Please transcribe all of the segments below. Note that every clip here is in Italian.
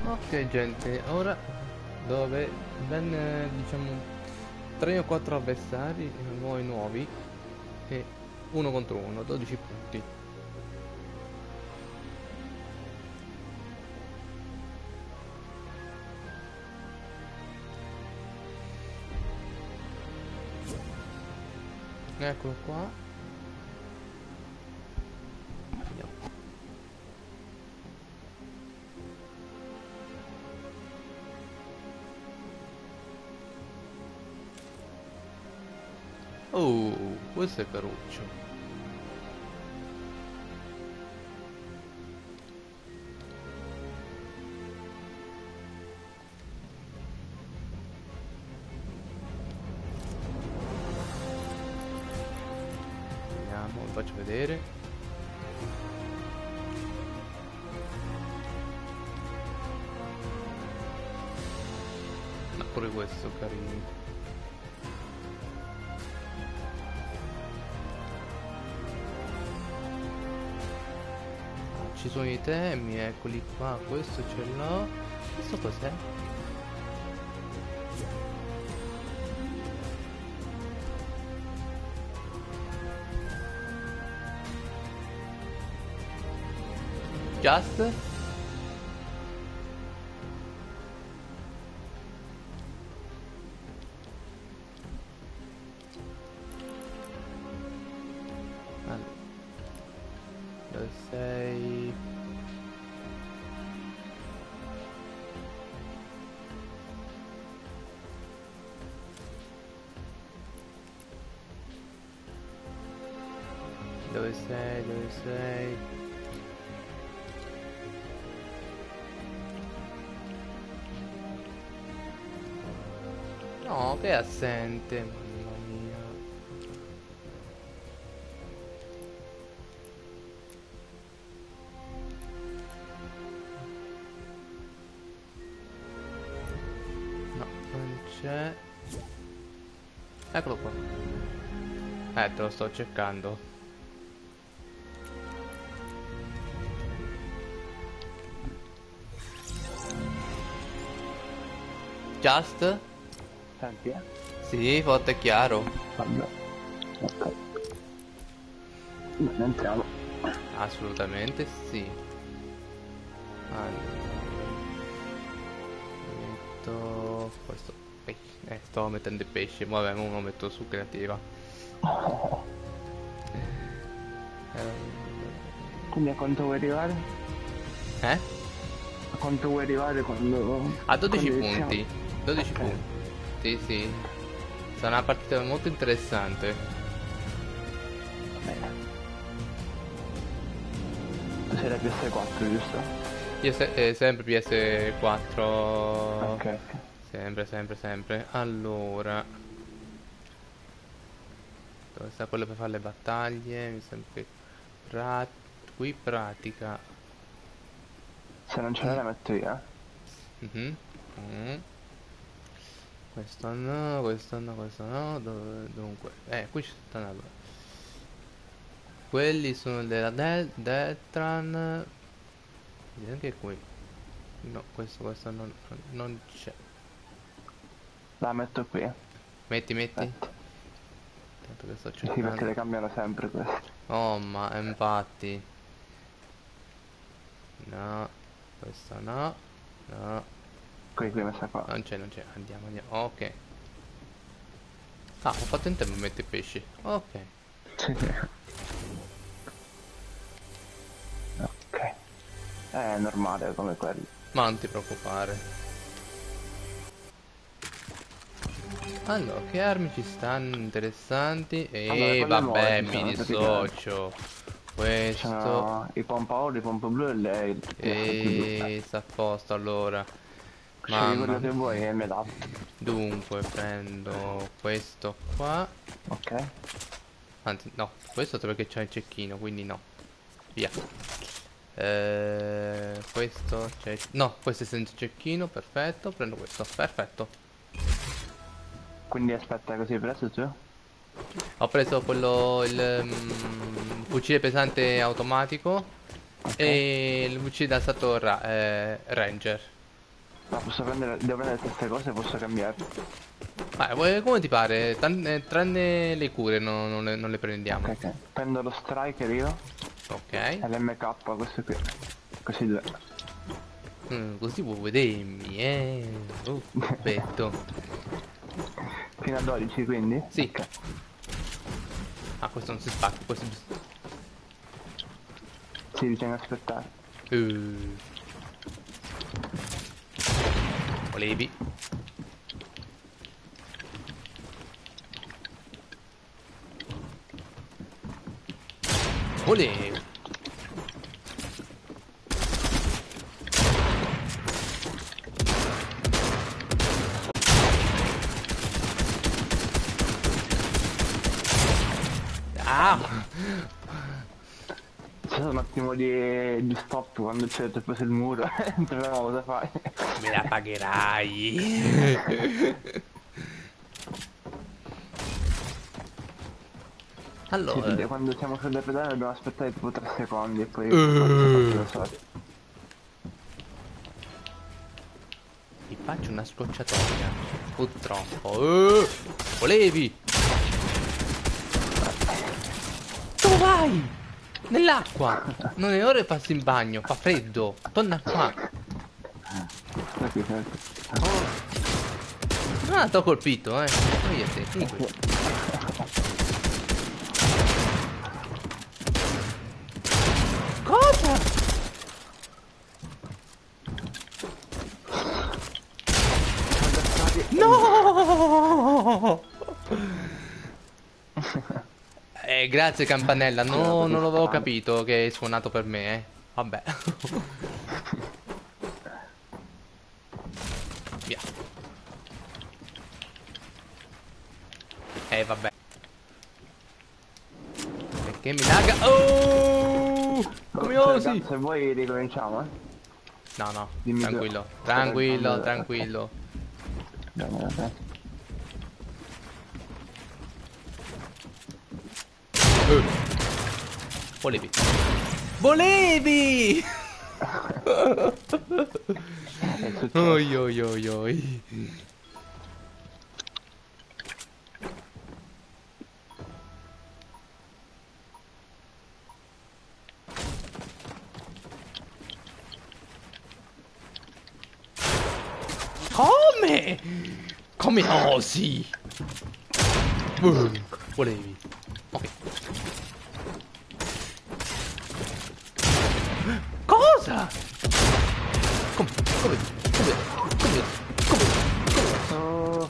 Ok gente, ora dove ben diciamo 3 o 4 avversari nuovi e uno contro uno, 12 punti. Eccolo qua. Vediamo. Oh, questo è caruccio. Vediamo, vi faccio vedere. Ma pure questo carino. Ci sono i temi, eccoli qua, questo ce l'ho. Questo cos'è? Just? Allora, dove sei? Dove sei? Dove sei? No, che è assente, mamma mia. No, non c'è. Eccolo qua. Te lo sto cercando. Just? Senti, Sì, forte e chiaro. vabbè. Ok. Bene, entriamo. Assolutamente sì. Allora, metto questo pesce. Sto mettendo il pesce. Vabbè, ora lo metto su creativa. Quindi a quanto vuoi arrivare? Eh? A quanto vuoi arrivare A 12 quando iniziamo? punti. 12 Ok, punti. Sì, sì. Sarà una partita molto interessante. va bene. Tu sei la PS4, giusto? Io sempre PS4. Ok, ok. Sempre, sempre, sempre. Allora, dove sta quello per fare le battaglie? Mi sembra che qui pratica. Se non ce l'hai la metto io, eh? Mhm. Mm. Questo no, questo no, questo no. Dunque, qui ci stanno allora. Quelli sono della Deltran. Vedi anche qui. No, questo non c'è. La metto qui, Metti, metti. aspetta. Tanto che sto Sì, perché cercando. le cambiano sempre queste. Oh, ma infatti. No, questo no. No, Qui messa qua. non c'è, non c'è. Andiamo, andiamo. Ok. Ah, ho fatto in tempo a mettere i pesci. Ok. Sì. Ok. È normale come quello. Ma non ti preoccupare. Allora, che armi ci stanno interessanti? Allora, E quelle nuove vabbè, ci mi sono praticamente. dissocio. Ci Questo. sono i pompa oro, i pompa blu e il TFT blu. E sta a posto allora. Scegli Mamma quello che mia. vuoi e mi adatti. Dunque, prendo questo qua. Ok? Anzi, no, questo perché c'è il cecchino, quindi no. Via. Questo c'è. No, questo è senza cecchino, perfetto. Prendo questo, perfetto. Quindi aspetta così presto tu? Ho preso quello, fucile pesante automatico Ok? e il fucile da stato Ranger. Ma posso prendere, devo prendere le stesse cose, posso cambiare. Come ti pare? Tranne le cure non le Ok, prendiamo. ok. Prendo lo striker io Ok. e l'MK, questo qui. Così due. Così vuoi vedermi, Perfetto. Fino a 12 quindi? Sì. Ok. Ah, questo non si spacca, questo... Sì, bisogna aspettare. Uh, volevi? Volevi? Ah! C'è stato un attimo di stop quando c'è preso il muro. Non sapevamo cosa fare. Me la pagherai. Sì, Allora, perché quando siamo sulle pedane dobbiamo aspettare tipo 3 secondi e poi si parte da soli. ti faccio una scocciatoia. Purtroppo. Volevi? Dove vai? Nell'acqua. Non è ora di farsi in bagno. Fa freddo. Torna qua. Ok, ok. Ah, t'ho colpito, eh. Io te, vieni qui. Cosa? No! Grazie campanella, no, non l'avevo capito che hai suonato per me, Vabbè. Via. Vabbè. Perché mi laga? Oh! Come Cioè, osi? Gaz, se vuoi ricominciamo, eh? No, no, Dimmi tu. tranquillo, Aspetta che tranquillo, cambio. tranquillo. Bene, ok. Volevi. Volevi! È Oi successo. oi oi oi. Come? Come osi? Volevi. Ok. Cosa? Come? Come? Come? Come? Come? Oh.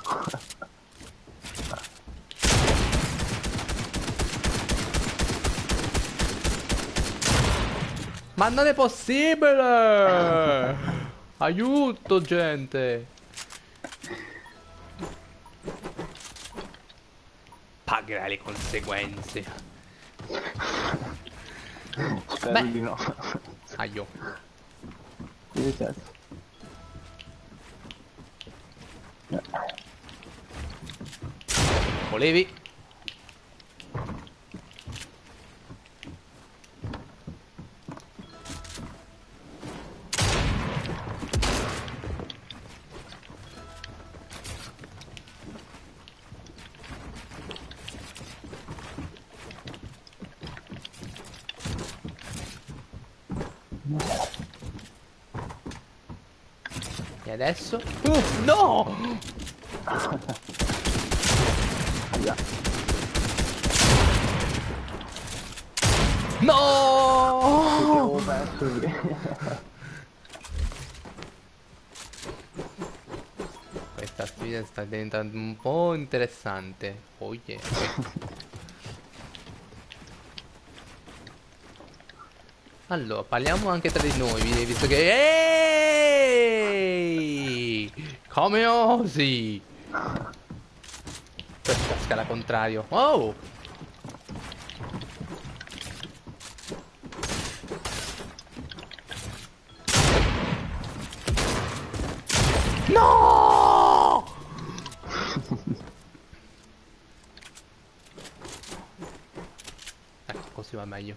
Ma non è possibile! Aiuto, gente! Pagherai le conseguenze. Spero Beh, di no. aio. Che è successo? Volevi? E adesso? No! Aia. Perché No! avevo perso lì. Questa sfida sta diventando un po' interessante. Oh yeah, ok. Allora, parliamo anche tra di noi, visto che... Ehi! Come osi? Questa scala contrario. Oh! No! Ecco, così va meglio.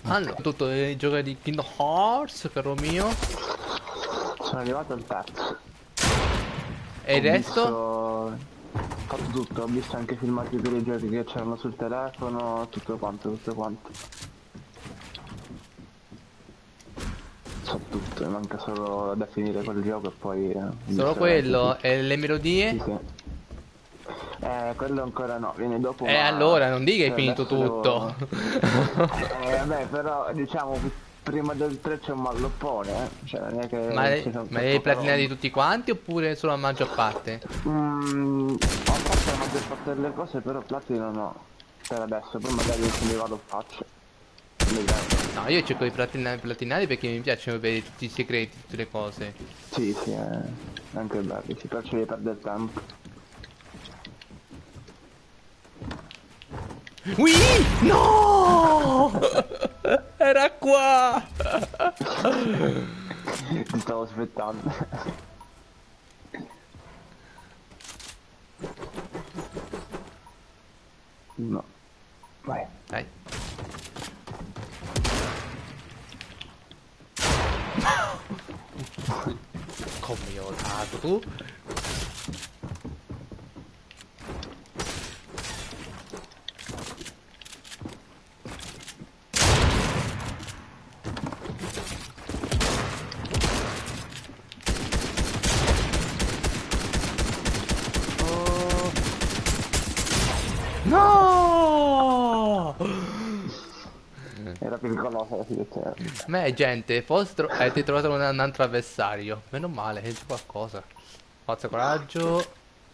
Allora, tutto il gioco di Kingdom Hearts, caro mio. Sono arrivato al terzo. E il resto? Ho fatto tutto, ho visto anche filmati per i giochi che c'erano sul telefono, tutto quanto, tutto quanto. So tutto, mi manca solo da finire quel gioco e poi... Solo quello? E le melodie? Sì, sì. Quello ancora no, viene dopo, E ma allora non dica che hai finito adesso tutto. vabbè, però diciamo prima del 3 c'è un malloppone, cioè non è Ma, che ci sono ma li hai poca platinati roba. tutti quanti oppure solo la maggior parte? Ho fatto la maggior parte delle cose, però platino no, per adesso, poi magari se mi vado faccio. Vedremo. No, io cerco di platinare perché mi piacciono vedere tutti i segreti, tutte le cose. Sì, sì, anche bello, si piace di perdere tempo. Ui! No! Era qua! Ti stavo aspettando. No, vai. Dai. Come ho dato tu? Oh, No! era pericolosa la situazione. Me, gente, avete trovato un altro avversario. Meno male, c'è qualcosa. Forza, coraggio.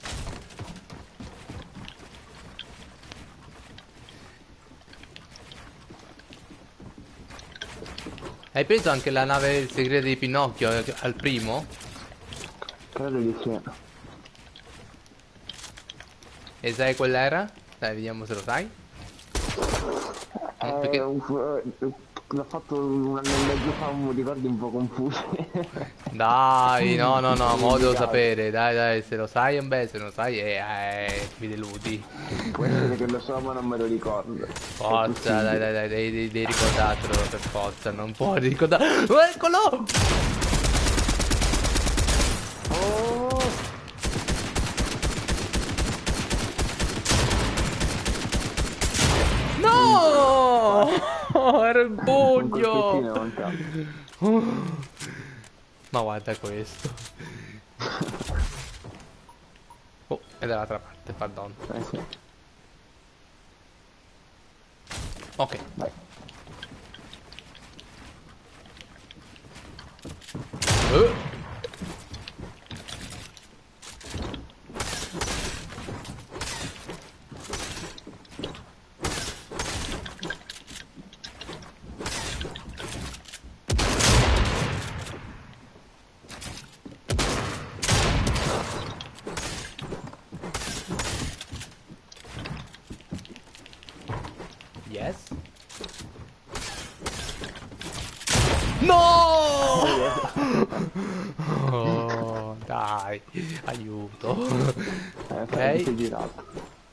Hai preso anche la nave segreta di Pinocchio al primo? Credo di sì. E sai qual era? Dai, vediamo se lo sai. Perché... L'ho fatto un anno e mezzo fa, mi ricordi un po' confusi. Dai, no, no, no, mo devo Dimenticato. sapere. Dai, dai, se lo sai, beh, se non lo sai, mi deludi. Può essere che lo so, ma non me lo ricordo. È Forza, dai, possibile. dai, dai, devi ricordartelo per forza, non puoi ricordare. Oh, eccolo! Oh, No! Era il un bugno! colpettino mancato. Ma guarda questo. Oh, è dall'altra parte, pardon. Sì, Ok. vai. Eh. Yes. No! Oh, dai, aiuto. Ti Ok, sei girato.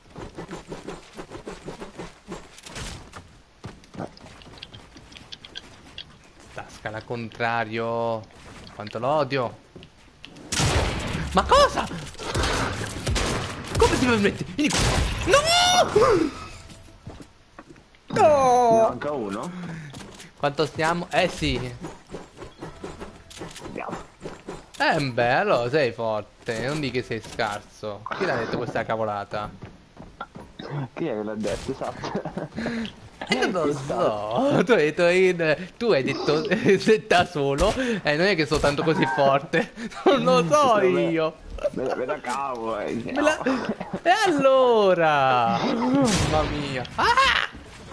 sta scala al contrario. Quanto l'odio. Ma cosa? Come ti permetti? Vieni qua. No! Ne No! manca uno? Quanto stiamo? Eh sì. Andiamo. Beh, allora sei forte, non di che sei scarso. Chi l'ha detto questa cavolata? Chi è che l'ha detto? Esatto. Non lo Chi è stato? so, tu hai detto da solo e non è che sono tanto così forte, non lo so Vabbè, io. me la cavo, Me no. la... E allora? Mamma mia. Ah!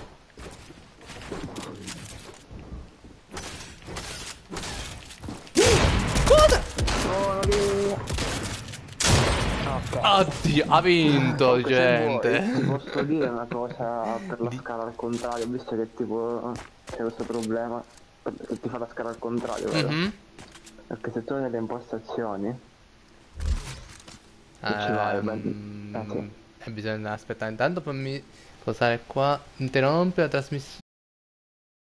Cosa? Oh, non ri- Ok. Oddio, ha vinto, Comunque, se vuoi, ti gente. posso dire una cosa per la Di- scala al contrario, visto che tipo c'è questo problema, che ti fa la scala al contrario, vero? Mhm. Perché se tu hai nelle impostazioni, se ci vai, beh, sì. Bisogna aspettare intanto, poi mi posare qua. Interrompe la trasmissione.